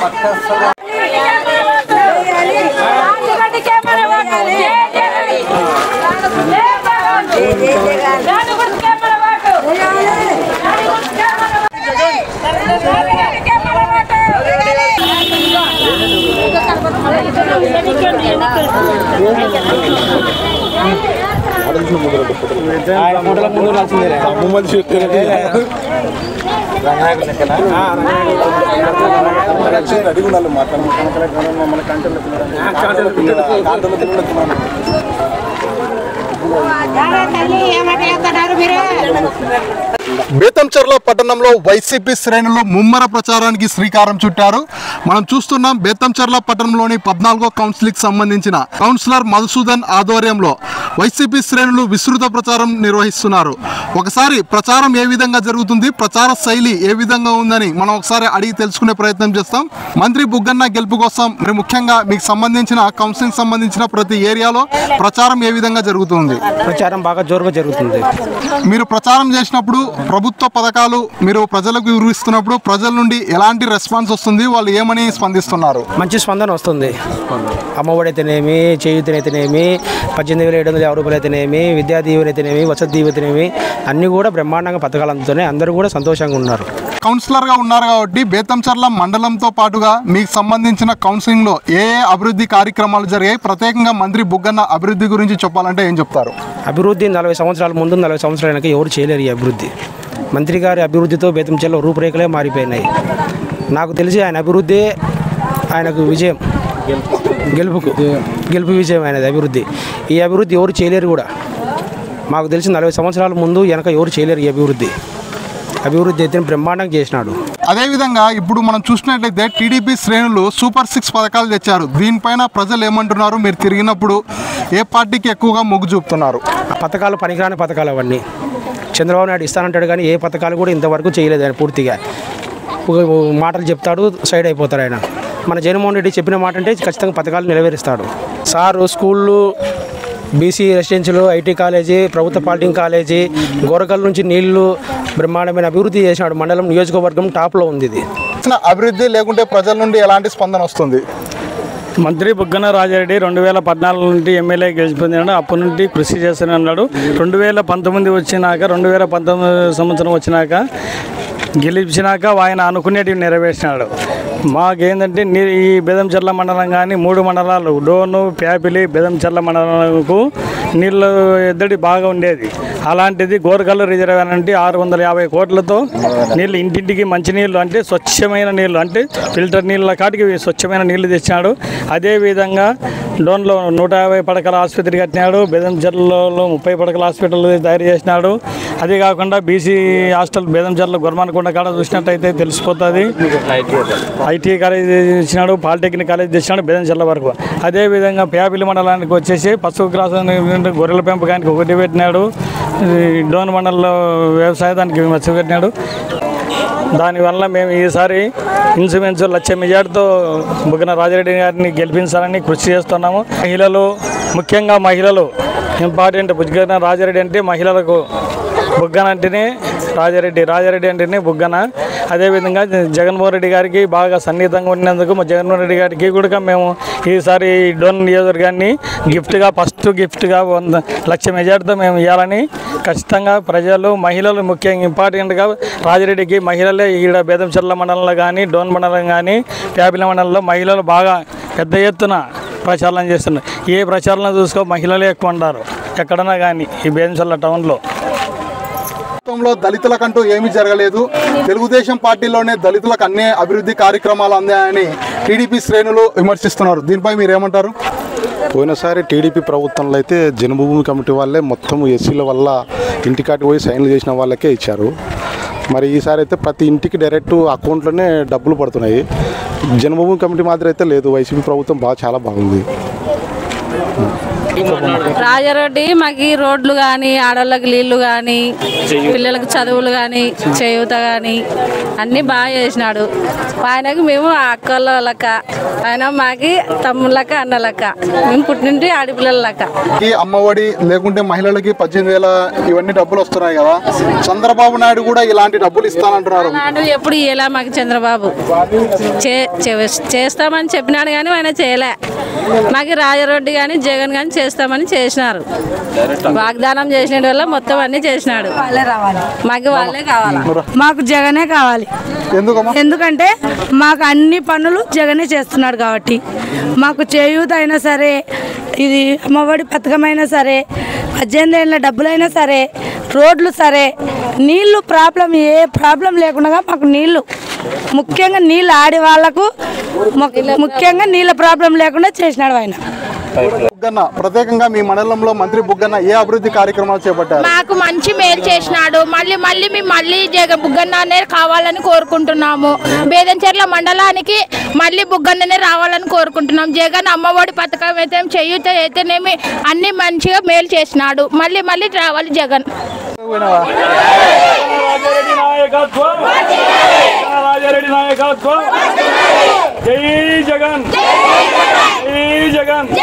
బేతంచెర్ల పట్టణంలో వైసీపీ శ్రేణులు ముమ్మర ప్రచారానికి శ్రీకారం చుట్టారు. మనం చూస్తున్నాం బేతంచెర్ల పట్టణంలోని 14వ కౌన్సిల్కి సంబంధించిన కౌన్సిలర్ మధుసూదన్ ఆధ్వర్యంలో వైసీపీ శ్రేణులు విస్తృత ప్రచారం నిర్వహిస్తున్నారు. ఒకసారి ప్రచారం ఏ విధంగా జరుగుతుంది, ప్రచార శైలి ఏ విధంగా ఉందని మనం ఒకసారి అడిగి తెలుసుకునే ప్రయత్నం చేస్తాం. మంత్రి బుగ్గన్న గెలుపు కోసం మరి ముఖ్యంగా మీకు సంబంధించిన కౌన్సిలింగ్ సంబంధించిన ప్రతి ఏరియాలో ప్రచారం ఏ విధంగా జరుగుతుంది? ప్రచారం బాగా జోరుగా జరుగుతుంది. మీరు ప్రచారం చేసినప్పుడు ప్రభుత్వ పథకాలు మీరు ప్రజలకు వివరిస్తున్నప్పుడు ప్రజల నుండి ఎలాంటి రెస్పాన్స్ వస్తుంది, వాళ్ళు ఏమని స్పందిస్తున్నారు? మంచి స్పందన వస్తుంది. అమ్మఒడి అయితేనేమి, చేయూతనైతేనేమి, 18,750 రూపాయలు అయితేనేమి, విద్యా దీవెన అయితేనేమి, వసతి దీవెన అయితేనేమి అన్నీ కూడా బ్రహ్మాండంగా పథకాలు అందుతున్నాయి. అందరూ కూడా సంతోషంగా ఉన్నారు. కౌన్సిలర్గా ఉన్నారు కాబట్టి బేతంచెర్ల మండలంతో పాటుగా మీకు సంబంధించిన కౌన్సిలింగ్లో ఏ అభివృద్ధి కార్యక్రమాలు జరిగాయి? ప్రత్యేకంగా మంత్రి బుగ్గన్న అభివృద్ధి గురించి చెప్పాలంటే ఏం చెప్తారు? అభివృద్ధి 40 సంవత్సరాల ముందు 40 సంవత్సరాల వెనక ఎవరు చేయలేరు ఈ అభివృద్ధి. మంత్రి గారి అభివృద్ధితో బేతంచెర్ల రూపురేఖలే మారిపోయినాయి. నాకు తెలిసి ఆయన అభివృద్ధి ఆయనకు విజయం, గెలుపు విజయం ఆయనది అభివృద్ధి. ఈ అభివృద్ధి ఎవరు చేయలేరు కూడా. మాకు తెలిసి 40 సంవత్సరాల ముందు వెనక ఎవరు చేయలేరు ఈ అభివృద్ధి అయితే బ్రహ్మాండంగా చేసినాడు. అదేవిధంగా ఇప్పుడు మనం చూసినట్లయితే టీడీపీ శ్రేణులు సూపర్ 6 పథకాలు తెచ్చారు. దీనిపైన ప్రజలు ఏమంటున్నారు? మీరు తిరిగినప్పుడు ఏ పార్టీకి ఎక్కువగా మొగ్గు చూపుతున్నారు? పథకాలు పనికిరాని పథకాలు అవన్నీ. చంద్రబాబు నాయుడు ఇస్తానంటాడు కానీ ఏ పథకాలు కూడా ఇంతవరకు చేయలేదు ఆయన. పూర్తిగా మాటలు చెప్తాడు, సైడ్ అయిపోతాడు ఆయన. మన జగన్మోహన్ రెడ్డి చెప్పిన మాట అంటే ఖచ్చితంగా పథకాలు నెరవేరుస్తాడు. సారు స్కూళ్ళు, బీసీ రెసిడెన్షియల్, ఐటీ కాలేజీ, ప్రభుత్వ పాలిటెక్నిక్ కాలేజీ, గోరకల్ నుంచి నీళ్లు బ్రహ్మాండమైన అభివృద్ధి చేసినాడు. మండలం నియోజకవర్గం టాప్లో ఉంది. ఇది అభివృద్ధి లేకుంటే ప్రజల నుండి ఎలాంటి స్పందన వస్తుంది? మంత్రి బుగ్గన రాజారెడ్డి 2014 నుండి ఎమ్మెల్యే గెలిచిపోయినాడు. అప్పటి నుండి కృషి చేస్తూనే ఉన్నాడు. 2019 వచ్చినాక 2019 సంవత్సరం వచ్చినాక గెలిచినాక ఆయన అనుకునేటివి నెరవేర్చినాడు. మాకేంటంటే ఈ బేతంచెర్ల మండలం కానీ 3 మండలాలు డోను, ప్యాపిలి, బేతంచెర్ల మండలాలకు నీళ్ళు ఎద్దడి బాగా ఉండేది. అలాంటిది గోరకల్లు రిజర్వాయర్ అంటే 650 కోట్లతో నీళ్ళు ఇంటింటికి మంచినీళ్ళు అంటే స్వచ్ఛమైన నీళ్ళు అంటే ఫిల్టర్ నీళ్ళ కాటికి స్వచ్ఛమైన నీళ్లు తెచ్చినాడు. అదేవిధంగా డోన్లో 150 పడకల ఆసుపత్రి కట్టినాడు. బేతంచెర్లలో 30 పడకల హాస్పిటల్ తయారు చేసినాడు. అదే కాకుండా బీసీ హాస్టల్ బేతంచెర్ల గొర్మానకొండ కాడ చూసినట్టయితే తెలిసిపోతుంది. ఐటీ కాలేజ్ తెచ్చినాడు, పాలిటెక్నిక్ కాలేజ్ తెచ్చినాడు బేతంచెర్ల వరకు. అదేవిధంగా ప్యాపిలి మండలానికి వచ్చేసి పసుపు క్రాస్ గొర్రెల పెంపకానికి ఒకటి పెట్టినాడు. డోన్ మండలంలో వ్యవసాయానికి మర్చి పెట్టినాడు. దానివల్ల మేము ఈసారి ఇన్సూరెన్స్ 1,00,000 మెజార్టీతో బుగ్గన రాజారెడ్డి గారిని గెలిపించాలని కృషి చేస్తున్నాము. మహిళలు, ముఖ్యంగా మహిళలు ఇంపార్టెంట్. బుగ్గన రాజారెడ్డి అంటే మహిళలకు, బుగ్గన అంటేనే రాజారెడ్డి అంటేనే బుగ్గన. అదేవిధంగా జగన్మోహన్ రెడ్డి గారికి బాగా సన్నిహితంగా ఉన్నందుకు మా జగన్మోహన్ రెడ్డి గారికి కూడా మేము ఈసారి డోన్ నియోజకవర్గాన్ని ఫస్ట్ గిఫ్ట్గా 1,00,000 మెజార్టీతో మేము ఇవ్వాలని ఖచ్చితంగా ప్రజలు, మహిళలు ముఖ్యంగా ఇంపార్టెంట్గా రాజారెడ్డికి మహిళలే ఈడ బేతంచెర్ల మండలంలో కానీ, డోన్ మండలం కానీ, ప్యాపిలి మండలంలో మహిళలు బాగా పెద్ద ఎత్తున ప్రచారం చేస్తున్నారు. ఏ ప్రచారంలో చూసుకో మహిళలే ఎక్కువ ఉన్నారు ఎక్కడన్నా కానీ ఈ బేతంచెర్ల టౌన్లో. దళితులకంటూ ఏమీ జరగలేదు. తెలుగుదేశం పార్టీలోనే దళితులకు అన్ని అభివృద్ధి కార్యక్రమాలు అందాయని టీడీపీ శ్రేణులు విమర్శిస్తున్నారు. దీనిపై మీరు ఏమంటారు? పోయినసారి టీడీపీ ప్రభుత్వంలో అయితే జన్మభూమి కమిటీ వాళ్ళే మొత్తం ఎస్సీల వల్ల ఇంటికాటి పోయి సైన్లు చేసిన వాళ్ళకే ఇచ్చారు. మరి ఈసారి అయితే ప్రతి ఇంటికి డైరెక్ట్ అకౌంట్లోనే డబ్బులు పడుతున్నాయి. జన్మభూమి కమిటీ మాత్రం అయితే లేదు. వైసీపీ ప్రభుత్వం చాలా బాగుంది. రాజారెడ్డి మాకు రోడ్లు కానీ ఆడవాళ్ళకి నీళ్లు కానీ పిల్లలకు చదువులు కానీ చేయూత కానీ అన్నీ బాగా చేసినాడు. ఆయనకు మేము అక్కల లెక్క, ఆయన మాకి తమ్ముళ్ళ లెక్క, అన్న లెక్క, మేము పుట్టింటి ఆడపిల్లల లెక్క. ఈ అమ్మఒడి లేకుంటే మహిళలకి 18,000 ఇవన్నీ డబ్బులు వస్తున్నాయి కదా, చంద్రబాబు నాయుడు కూడా ఇలాంటి డబ్బులు ఇస్తానంటున్నారు. ఎప్పుడు ఇయ్యలే మాకు చంద్రబాబు. చేస్తామని చెప్పినాడు కానీ ఆయన చేయలే. మాకు రాజారెడ్డి కానీ జగన్ కానీ చేస్తామని చేసినారు. వాగ్దానం చేసిన వల్ల మొత్తం అన్ని చేసినాడు. మాకు వాళ్ళే కావాలి. మాకు జగనే కావాలి. ఎందుకంటే మాకు అన్ని పనులు జగనే చేస్తున్నాడు కాబట్టి. మాకు చేయూత అయినా సరే, ఇది అమ్మఒడి పథకం అయినా సరే, 18 ఏళ్ళ డబ్బులైనా సరే, రోడ్లు సరే, నీళ్లు ప్రాబ్లం ఏ ప్రాబ్లం లేకుండా మాకు నీళ్లు, ముఖ్యంగా నీళ్ళు ఆడి వాళ్లకు ముఖ్యంగా నీళ్ళ ప్రాబ్లం లేకుండా చేసినాడు ఆయన. బుగ్గన్న ప్రత్యేకంగా మీ మండలంలో మంత్రి బుగ్గన్న ఏ అభివృద్ధి కార్యక్రమాలు చేపట్టారు? మాకు మంచి మేలు చేసినాడు. మళ్ళీ జగన్ బుగ్గన్ననే కావాలని కోరుకుంటున్నాము. బేదంచెర్ల మండలానికి మళ్ళీ బుగ్గన్ననే రావాలని కోరుకుంటున్నాం. జగన్ అమ్మఒడి పథకం అయితే చేయూత అయితేనేమి అన్ని మంచిగా మేలు చేసినాడు. మళ్ళీ రావాలి జగన్. రాజారెడ్డి నాయకత్వం. జై జగన్, జై జగన్.